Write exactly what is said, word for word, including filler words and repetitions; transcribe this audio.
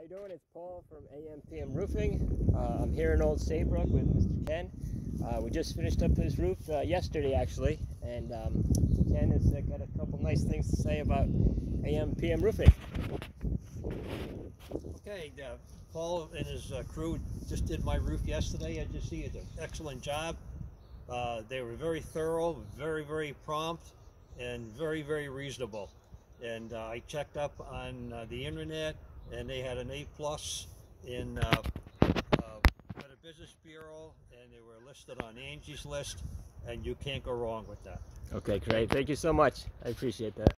you doing? It's Paul from A M P M Roofing. Uh, I'm here in Old Saybrook with Mister Ken. Uh, we just finished up his roof uh, yesterday, actually, and um, Ken has uh, got a couple nice things to say about A M P M Roofing. Okay, uh, Paul and his uh, crew just did my roof yesterday. I just see it's an excellent job. Uh, they were very thorough, very, very prompt, and very, very reasonable. And uh, I checked up on uh, the internet, and they had an A plus in uh, uh, Better Business Bureau, and they were listed on Angie's list, and you can't go wrong with that. Okay, great. Thank you so much. I appreciate that.